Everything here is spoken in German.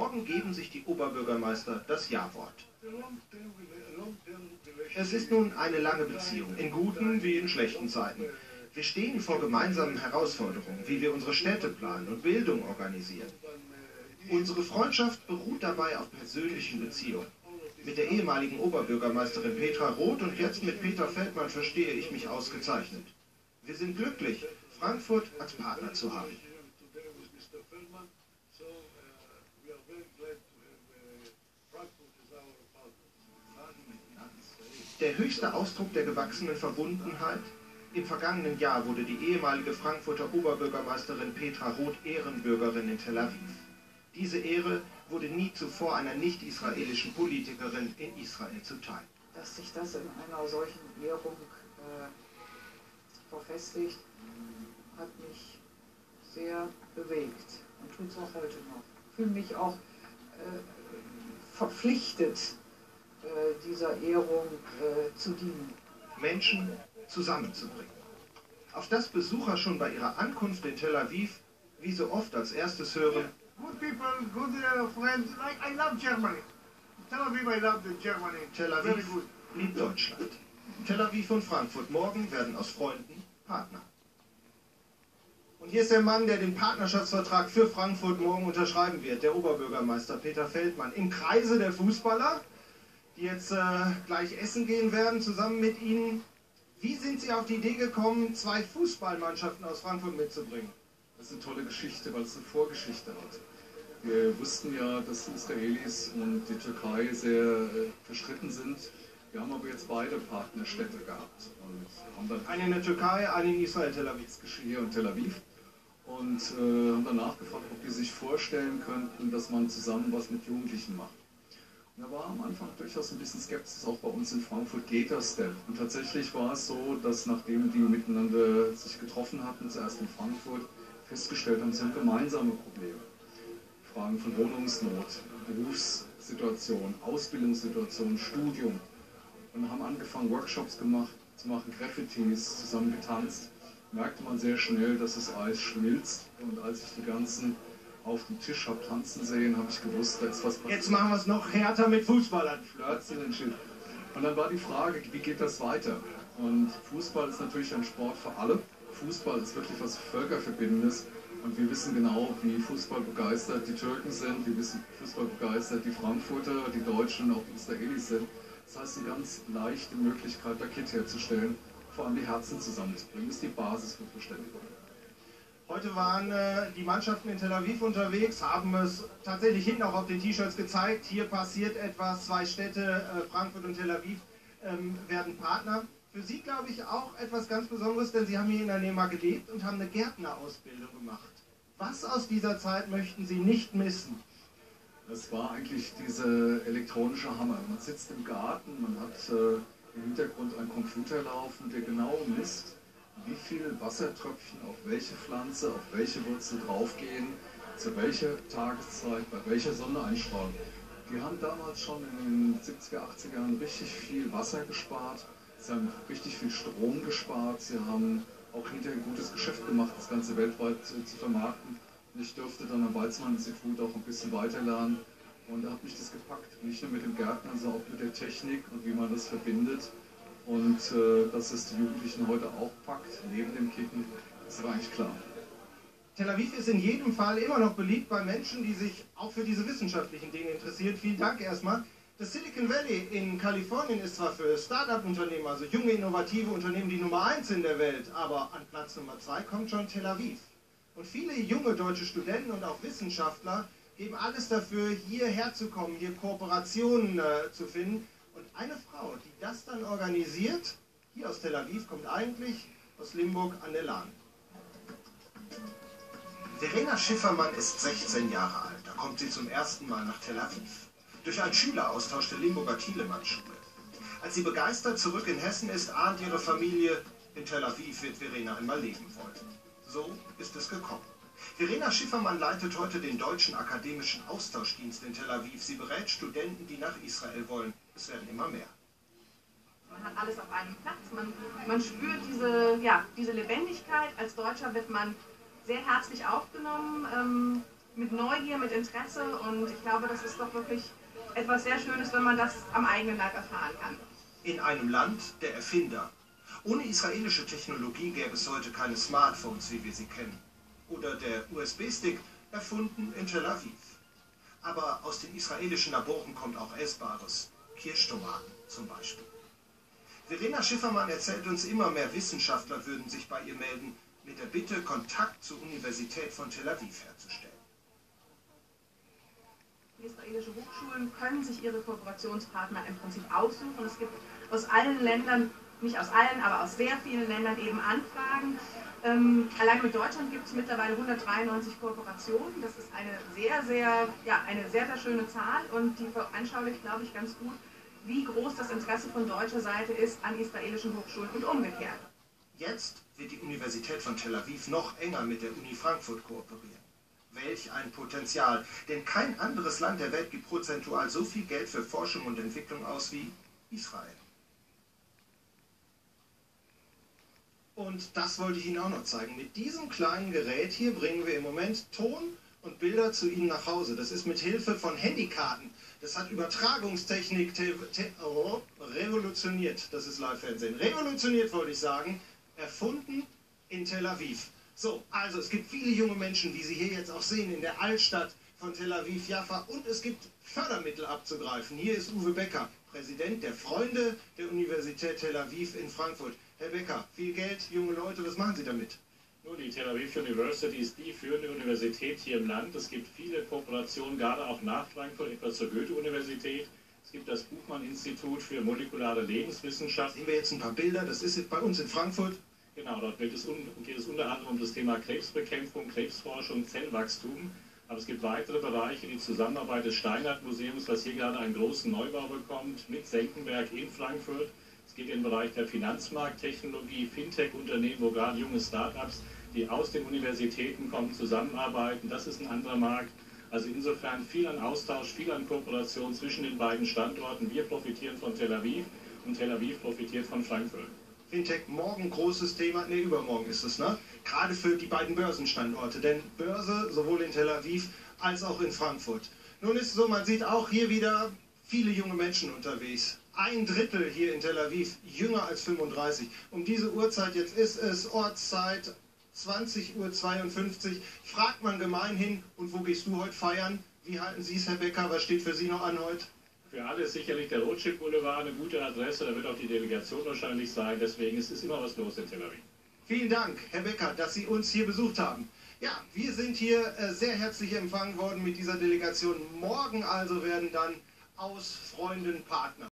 Morgen geben sich die Oberbürgermeister das Ja-Wort. Es ist nun eine lange Beziehung, in guten wie in schlechten Zeiten. Wir stehen vor gemeinsamen Herausforderungen, wie wir unsere Städte planen und Bildung organisieren. Unsere Freundschaft beruht dabei auf persönlichen Beziehungen. Mit der ehemaligen Oberbürgermeisterin Petra Roth und jetzt mit Peter Feldmann verstehe ich mich ausgezeichnet. Wir sind glücklich, Frankfurt als Partner zu haben. Der höchste Ausdruck der gewachsenen Verbundenheit? Im vergangenen Jahr wurde die ehemalige Frankfurter Oberbürgermeisterin Petra Roth Ehrenbürgerin in Tel Aviv. Diese Ehre wurde nie zuvor einer nicht-israelischen Politikerin in Israel zuteil. Dass sich das in einer solchen Ehrung verfestigt, hat mich sehr bewegt und tut es auch heute noch. Ich fühle mich auch verpflichtet, dieser Ehrung zu dienen. Menschen zusammenzubringen. Auf das Besucher schon bei ihrer Ankunft in Tel Aviv wie so oft als erstes hören: Good people, good friends, like I love Germany. Tel Aviv, I love Germany. Tel Aviv liebt Deutschland. Tel Aviv und Frankfurt morgen werden aus Freunden Partner. Und hier ist der Mann, der den Partnerschaftsvertrag für Frankfurt morgen unterschreiben wird, der Oberbürgermeister Peter Feldmann. Im Kreise der Fußballer, die jetzt gleich essen gehen werden, zusammen mit Ihnen. Wie sind Sie auf die Idee gekommen, 2 Fußballmannschaften aus Frankfurt mitzubringen? Das ist eine tolle Geschichte, weil es eine Vorgeschichte hat. Wir wussten ja, dass die Israelis und die Türkei sehr verstritten sind. Wir haben aber jetzt beide Partnerstädte gehabt. Und haben dann eine in der Türkei, eine in Israel, Tel Aviv. Hier in Tel Aviv. Und haben dann nachgefragt, ob die sich vorstellen könnten, dass man zusammen was mit Jugendlichen macht. Und da war am Anfang durchaus ein bisschen Skepsis, auch bei uns in Frankfurt geht das denn. Und tatsächlich war es so, dass nachdem die miteinander sich getroffen hatten, zuerst in Frankfurt, festgestellt haben, sie haben gemeinsame Probleme. Fragen von Wohnungsnot, Berufssituation, Ausbildungssituation, Studium. Und haben angefangen, Workshops zu machen, Graffitis, zusammen getanzt. Merkte man sehr schnell, dass das Eis schmilzt. Und als ich die ganzen auf dem Tisch habe tanzen sehen, habe ich gewusst, da ist was passiert. Jetzt machen wir es noch härter mit Fußballern. Flirts in den Schild. Und dann war die Frage, wie geht das weiter? Und Fußball ist natürlich ein Sport für alle. Fußball ist wirklich was Völkerverbindendes. Und wir wissen genau, wie Fußball begeistert die Türken sind, wir wissen Fußball begeistert die Frankfurter, die Deutschen und auch die Israelis sind. Das heißt, eine ganz leichte Möglichkeit, da Kit herzustellen, vor allem die Herzen zusammenzubringen, ist die Basis für Verständigung. Heute waren die Mannschaften in Tel Aviv unterwegs, haben es tatsächlich hinten auch auf den T-Shirts gezeigt. Hier passiert etwas, 2 Städte, Frankfurt und Tel Aviv, werden Partner. Für Sie, glaube ich, auch etwas ganz Besonderes, denn Sie haben hier in der Nema gelebt und haben eine Gärtnerausbildung gemacht. Was aus dieser Zeit möchten Sie nicht missen? Das war eigentlich dieser elektronische Hammer. Man sitzt im Garten, man hat im Hintergrund einen Computer laufen, der genau misst, wie viele Wassertröpfchen auf welche Pflanze, auf welche Wurzel draufgehen, zu welcher Tageszeit, bei welcher Sonneneinstrahlung. Die haben damals schon in den 70er, 80er Jahren richtig viel Wasser gespart. Sie haben richtig viel Strom gespart, sie haben auch hinterher ein gutes Geschäft gemacht, das Ganze weltweit zu vermarkten. Und ich durfte dann am Weizmann-Institut auch ein bisschen weiterlernen und da hat mich das gepackt. Nicht nur mit dem Gärtnern, sondern auch mit der Technik und wie man das verbindet. Und dass es die Jugendlichen heute auch packt, neben dem Kicken, ist aber eigentlich klar. Tel Aviv ist in jedem Fall immer noch beliebt bei Menschen, die sich auch für diese wissenschaftlichen Dinge interessieren. Vielen Dank erstmal. Das Silicon Valley in Kalifornien ist zwar für Start-up-Unternehmen, also junge, innovative Unternehmen, die Nummer 1 in der Welt, aber an Platz Nummer 2 kommt schon Tel Aviv. Und viele junge deutsche Studenten und auch Wissenschaftler geben alles dafür, hierher zu kommen, hier Kooperationen zu finden. Und eine Frau, die das dann organisiert, hier aus Tel Aviv, kommt eigentlich aus Limburg an der Lahn. Verena Schiffermann ist 16 Jahre alt, da kommt sie zum ersten Mal nach Tel Aviv. Durch einen Schüleraustausch der Limburger Thielemann-Schule. Als sie begeistert zurück in Hessen ist, ahnt ihre Familie, in Tel Aviv wird Verena einmal leben wollen. So ist es gekommen. Verena Schiffermann leitet heute den Deutschen Akademischen Austauschdienst in Tel Aviv. Sie berät Studenten, die nach Israel wollen. Es werden immer mehr. Man hat alles auf einem Platz, man spürt diese Lebendigkeit. Als Deutscher wird man sehr herzlich aufgenommen. mit Neugier, mit Interesse, und ich glaube, das ist doch wirklich etwas sehr Schönes, wenn man das am eigenen Leib erfahren kann. In einem Land der Erfinder. Ohne israelische Technologie gäbe es heute keine Smartphones, wie wir sie kennen. Oder der USB-Stick, erfunden in Tel Aviv. Aber aus den israelischen Laboren kommt auch Essbares. Kirschtomaten zum Beispiel. Verena Schiffermann erzählt uns, immer mehr Wissenschaftler würden sich bei ihr melden, mit der Bitte, Kontakt zur Universität von Tel Aviv herzustellen. Die israelischen Hochschulen können sich ihre Kooperationspartner im Prinzip aussuchen. Es gibt aus allen Ländern, nicht aus allen, aber aus sehr vielen Ländern eben Anfragen. Allein mit Deutschland gibt es mittlerweile 193 Kooperationen. Das ist eine sehr schöne Zahl, und die veranschaulicht, glaube ich, ganz gut, wie groß das Interesse von deutscher Seite ist an israelischen Hochschulen und umgekehrt. Jetzt wird die Universität von Tel Aviv noch enger mit der Uni Frankfurt kooperieren. Welch ein Potenzial, denn kein anderes Land der Welt gibt prozentual so viel Geld für Forschung und Entwicklung aus wie Israel. Und das wollte ich Ihnen auch noch zeigen. Mit diesem kleinen Gerät hier bringen wir im Moment Ton und Bilder zu Ihnen nach Hause. Das ist mit Hilfe von Handykarten. Das hat Übertragungstechnik revolutioniert. Das ist Live-Fernsehen. Revolutioniert, wollte ich sagen. Erfunden in Tel Aviv. So, also es gibt viele junge Menschen, wie Sie hier jetzt auch sehen, in der Altstadt von Tel Aviv, Jaffa, und es gibt Fördermittel abzugreifen. Hier ist Uwe Becker, Präsident der Freunde der Universität Tel Aviv in Frankfurt. Herr Becker, viel Geld, junge Leute, was machen Sie damit? Nun, die Tel Aviv University ist die führende Universität hier im Land. Es gibt viele Kooperationen, gerade auch nach Frankfurt, etwa zur Goethe-Universität. Es gibt das Buchmann-Institut für molekulare Lebenswissenschaft. Sehen wir jetzt ein paar Bilder, das ist bei uns in Frankfurt. Genau, dort geht es unter anderem um das Thema Krebsbekämpfung, Krebsforschung, Zellwachstum. Aber es gibt weitere Bereiche, die Zusammenarbeit des Steinert-Museums, was hier gerade einen großen Neubau bekommt, mit Senckenberg in Frankfurt. Es geht in den Bereich der Finanzmarkttechnologie, Fintech-Unternehmen, wo gerade junge Start-ups, die aus den Universitäten kommen, zusammenarbeiten. Das ist ein anderer Markt. Also insofern viel an Austausch, viel an Kooperation zwischen den beiden Standorten. Wir profitieren von Tel Aviv und Tel Aviv profitiert von Frankfurt. Fintech, morgen großes Thema, ne, übermorgen ist es, ne? Gerade für die beiden Börsenstandorte, denn Börse sowohl in Tel Aviv als auch in Frankfurt. Nun ist es so, man sieht auch hier wieder viele junge Menschen unterwegs. 1/3 hier in Tel Aviv, jünger als 35. Um diese Uhrzeit, jetzt ist es Ortszeit 20:52 Uhr, fragt man gemeinhin, und wo gehst du heute feiern? Wie halten Sie es, Herr Becker, was steht für Sie noch an heute? Für alle ist sicherlich der Rothschild Boulevard eine gute Adresse, da wird auch die Delegation wahrscheinlich sein, deswegen ist immer was los in Tel Aviv. Vielen Dank, Herr Becker, dass Sie uns hier besucht haben. Ja, wir sind hier sehr herzlich empfangen worden mit dieser Delegation. Morgen also werden dann aus Freunden Partner.